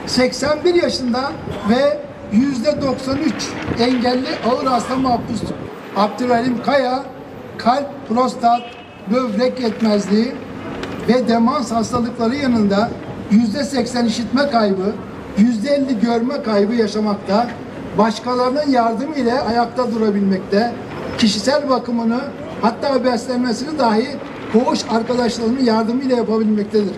81 yaşında ve %93 engelli ağır hasta mahpus Abdülhalim Kaya, kalp, prostat, böbrek yetmezliği ve demans hastalıkları yanında %80 işitme kaybı, %50 görme kaybı yaşamakta, başkalarının yardımı ile ayakta durabilmekte, kişisel bakımını hatta beslenmesini dahi koğuş arkadaşlarının yardımıyla yapabilmektedir.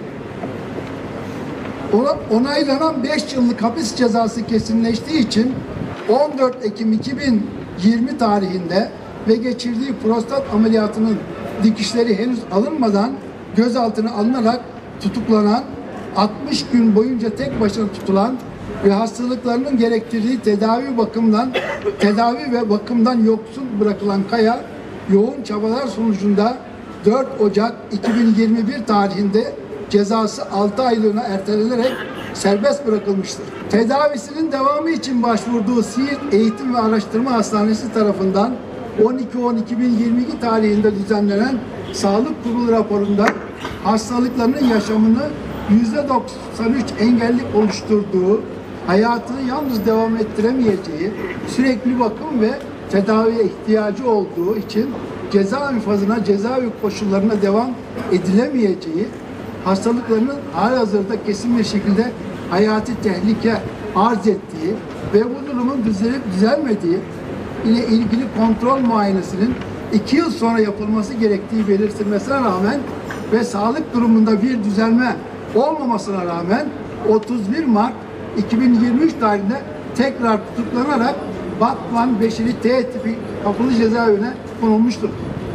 Onaylanan 5 yıllık hapis cezası kesinleştiği için 14 Ekim 2020 tarihinde ve geçirdiği prostat ameliyatının dikişleri henüz alınmadan gözaltına alınarak tutuklanan, 60 gün boyunca tek başına tutulan ve hastalıklarının gerektirdiği tedavi ve bakımdan yoksun bırakılan Kaya, yoğun çabalar sonucunda 4 Ocak 2021 tarihinde cezası 6 aylığına ertelenerek serbest bırakılmıştır. Tedavisinin devamı için başvurduğu Siirt Eğitim ve Araştırma Hastanesi tarafından 12-10-2022 tarihinde düzenlenen Sağlık Kurulu raporunda hastalıklarının yaşamını %93 engelli oluşturduğu, hayatını yalnız devam ettiremeyeceği, sürekli bakım ve tedaviye ihtiyacı olduğu için ceza infazına, cezaevi koşullarına devam edilemeyeceği, hastalıklarının halihazırda kesin bir şekilde hayati tehlike arz ettiği ve bu durumun düzelip düzelmediği ile ilgili kontrol muayenesinin 2 yıl sonra yapılması gerektiği belirtilmesine rağmen ve sağlık durumunda bir düzelme olmamasına rağmen 31 Mart 2023 tarihinde tekrar tutuklanarak Batman 5'li T tipi kapalı cezaevine konulmuştur.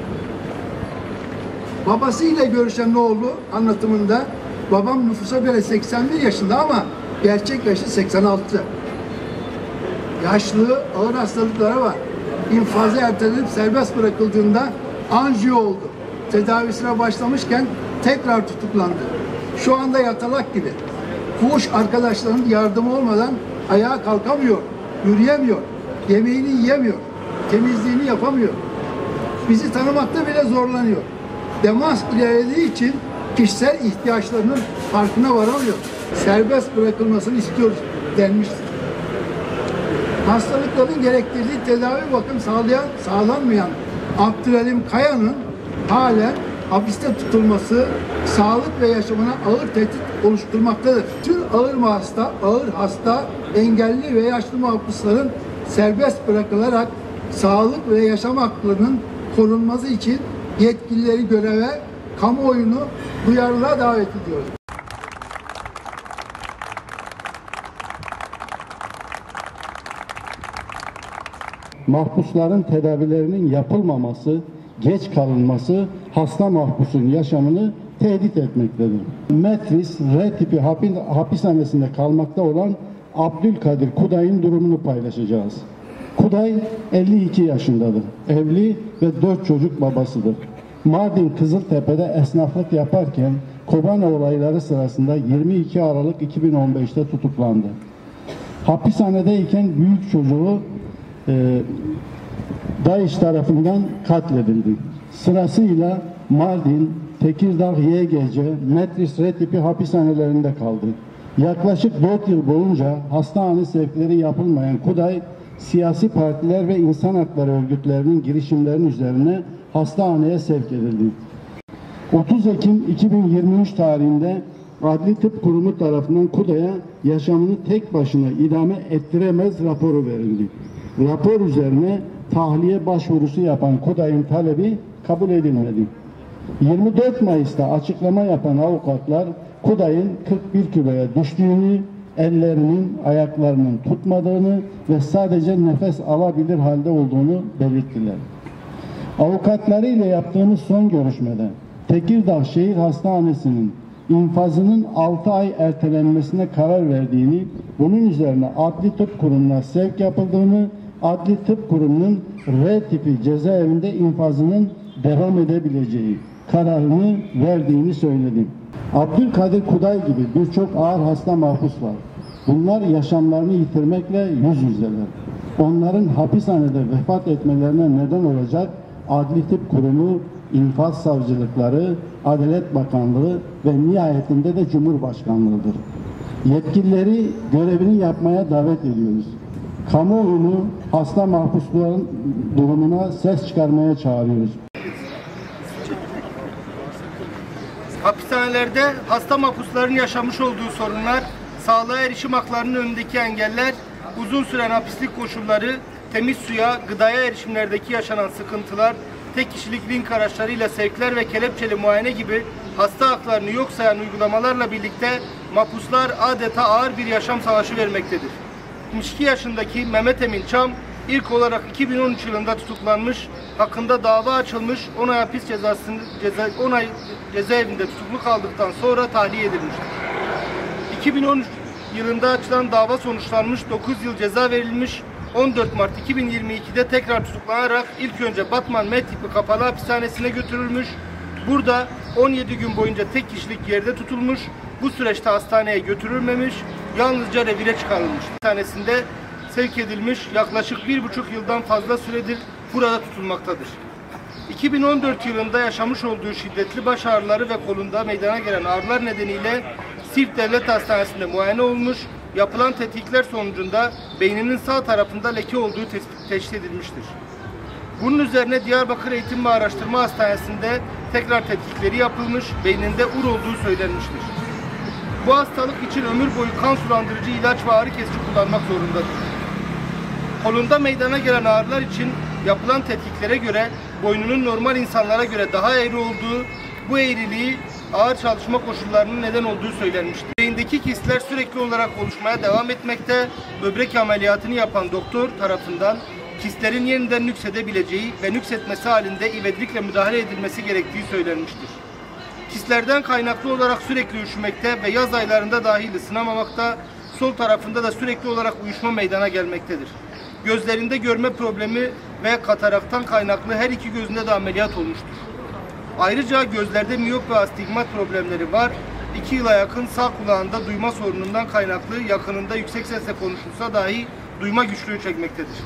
Babasıyla görüşen oğlu anlatımında babam nüfusa göre 81 yaşında ama gerçek yaşı 86. Yaşlı, ağır hastalıkları var. İnfazı ertelenip serbest bırakıldığında anjiyo oldu. Tedavisine başlamışken tekrar tutuklandı. Şu anda yatalak gibi. Fuhuş arkadaşlarının yardımı olmadan ayağa kalkamıyor, yürüyemiyor, yemeğini yiyemiyor, temizliğini yapamıyor. Bizi tanımakta bile zorlanıyor. Demans ilerlediği için kişisel ihtiyaçlarının farkına varamıyor. Serbest bırakılmasını istiyoruz denmiştir. Hastalıkların gerektirdiği tedavi bakım sağlanmayan Abdülhalim Kaya'nın halen hapiste tutulması sağlık ve yaşamına ağır tehdit oluşturmaktadır. Tüm ağır hasta, engelli ve yaşlı mahpusların serbest bırakılarak sağlık ve yaşam haklarının korunması için yetkilileri göreve, kamuoyunu duyarlılığa davet ediyoruz. Mahpusların tedavilerinin yapılmaması, geç kalınması hasta mahpusun yaşamını tehdit etmektedir. Metris R tipi hapishanesinde kalmakta olan Abdülkadir Kuday'ın durumunu paylaşacağız. Kuday 52 yaşındadır. Evli ve 4 çocuk babasıdır. Mardin Kızıltepe'de esnaflık yaparken Kobane olayları sırasında 22 Aralık 2015'te tutuklandı. Hapishanedeyken büyük çocuğu DAEŞ tarafından katledildi. Sırasıyla Mardin, Tekirdağ, YGC, Metris R tipi hapishanelerinde kaldı. Yaklaşık 4 yıl boyunca hastane sevkleri yapılmayan Kuday, siyasi partiler ve insan hakları örgütlerinin girişimlerinin üzerine hastaneye sevk edildi. 30 Ekim 2023 tarihinde Adli Tıp Kurumu tarafından Kuday'a yaşamını tek başına idame ettiremez raporu verildi. Rapor üzerine tahliye başvurusu yapan Kuday'ın talebi kabul edilmedi. 24 Mayıs'ta açıklama yapan avukatlar Kuday'ın 41 kiloya düştüğünü, ellerinin, ayaklarının tutmadığını ve sadece nefes alabilir halde olduğunu belirttiler. Avukatları ile yaptığımız son görüşmede Tekirdağ Şehir Hastanesi'nin infazının 6 ay ertelenmesine karar verdiğini, bunun üzerine Adli Tıp Kurumu'na sevk yapıldığını, Adli Tıp Kurumu'nun R tipi cezaevinde infazının devam edebileceği kararını verdiğini söyledim. Abdülkadir Kuday gibi birçok ağır hasta mahpus var. Bunlar yaşamlarını yitirmekle yüz yüzeler. Onların hapishanede vefat etmelerine neden olacak Adli Tıp Kurumu, infaz savcılıkları, Adalet Bakanlığı ve nihayetinde de Cumhurbaşkanlığıdır. Yetkilileri görevini yapmaya davet ediyoruz. Kamuoyunu hasta mahpusların durumuna ses çıkarmaya çağırıyoruz. Hapishanelerde hasta mahpusların yaşamış olduğu sorunlar, sağlığa erişim haklarının önündeki engeller, uzun süren hapislik koşulları, temiz suya, gıdaya erişimlerdeki yaşanan sıkıntılar, tek kişilik link araçlarıyla sevkler ve kelepçeli muayene gibi hasta haklarını yok sayan uygulamalarla birlikte mahpuslar adeta ağır bir yaşam savaşı vermektedir. 62 yaşındaki Mehmet Emin Çam ilk olarak 2013 yılında tutuklanmış, hakkında dava açılmış, 10 ay hapis cezaevinde tutuklu kaldıktan sonra tahliye edilmiştir. 2013 yılında açılan dava sonuçlanmış, 9 yıl ceza verilmiş, 14 Mart 2022'de tekrar tutuklanarak ilk önce Batman M tipi kapalı hapishanesine götürülmüş. Burada 17 gün boyunca tek kişilik yerde tutulmuş, bu süreçte hastaneye götürülmemiş, yalnızca revire çıkarılmış. Hastanesinde sevk edilmiş, yaklaşık 1,5 yıldan fazla süredir burada tutulmaktadır. 2014 yılında yaşamış olduğu şiddetli baş ağrıları ve kolunda meydana gelen ağrılar nedeniyle Siirt Devlet Hastanesi'nde muayene olmuş, yapılan tetkikler sonucunda beyninin sağ tarafında leke olduğu teşhis edilmiştir. Bunun üzerine Diyarbakır Eğitim ve Araştırma Hastanesi'nde tekrar tetkikleri yapılmış, beyninde ur olduğu söylenmiştir. Bu hastalık için ömür boyu kan sulandırıcı ilaç ve ağrı kesici kullanmak zorundadır. Kolunda meydana gelen ağrılar için yapılan tetkiklere göre boynunun normal insanlara göre daha eğri olduğu, bu eğriliği ağır çalışma koşullarının neden olduğu söylenmiştir. Beyindeki kistler sürekli olarak oluşmaya devam etmekte, böbrek ameliyatını yapan doktor tarafından kistlerin yeniden nüksedebileceği ve nüksetmesi halinde ivedilikle müdahale edilmesi gerektiği söylenmiştir. Kistlerden kaynaklı olarak sürekli üşümekte ve yaz aylarında dahil ısınamamakta, sol tarafında da sürekli olarak uyuşma meydana gelmektedir. Gözlerinde görme problemi ve kataraktan kaynaklı her iki gözünde de ameliyat olmuştur. Ayrıca gözlerde miyop ve astigmat problemleri var. 2 yıla yakın sağ kulağında duyma sorunundan kaynaklı yakınında yüksek sesle konuşulsa dahi duyma güçlüğü çekmektedir.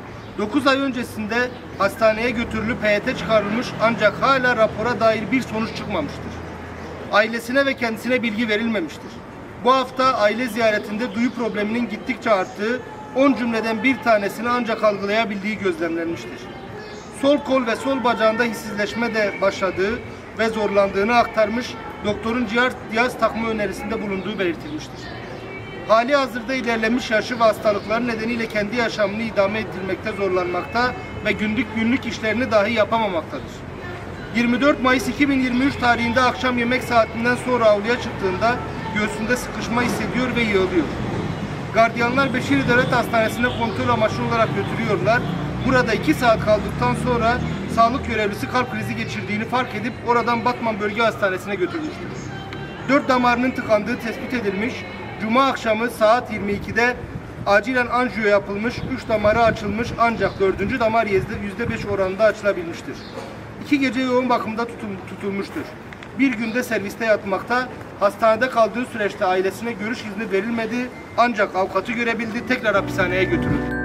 9 ay öncesinde hastaneye götürülüp heyete çıkarılmış ancak hala rapora dair bir sonuç çıkmamıştır. Ailesine ve kendisine bilgi verilmemiştir. Bu hafta aile ziyaretinde duyu probleminin gittikçe arttığı, 10 cümleden bir tanesini ancak algılayabildiği gözlemlenmiştir. Sol kol ve sol bacağında hissizleşme de başladığı ve zorlandığını aktarmış, doktorun cihaz takma önerisinde bulunduğu belirtilmiştir. Hali hazırda ilerlemiş yaşı ve hastalıkları nedeniyle kendi yaşamını idame ettirmekte zorlanmakta ve günlük işlerini dahi yapamamaktadır. 24 Mayıs 2023 tarihinde akşam yemek saatinden sonra avluya çıktığında göğsünde sıkışma hissediyor ve yığılıyor. Gardiyanlar Beşir Devlet Hastanesi'ne kontrol amaçlı olarak götürüyorlar. Burada 2 saat kaldıktan sonra sağlık görevlisi kalp krizi geçirdiğini fark edip oradan Batman Bölge Hastanesi'ne götürmüştür. 4 damarının tıkandığı tespit edilmiş. Cuma akşamı saat 22'de acilen anjiyo yapılmış, 3 damarı açılmış ancak 4. damar %5 oranında açılabilmiştir. 2 gece yoğun bakımda tutulmuştur. Bir günde serviste yatmakta, hastanede kaldığı süreçte ailesine görüş izni verilmedi ancak avukatı görebildi, tekrar hapishaneye götürüldü.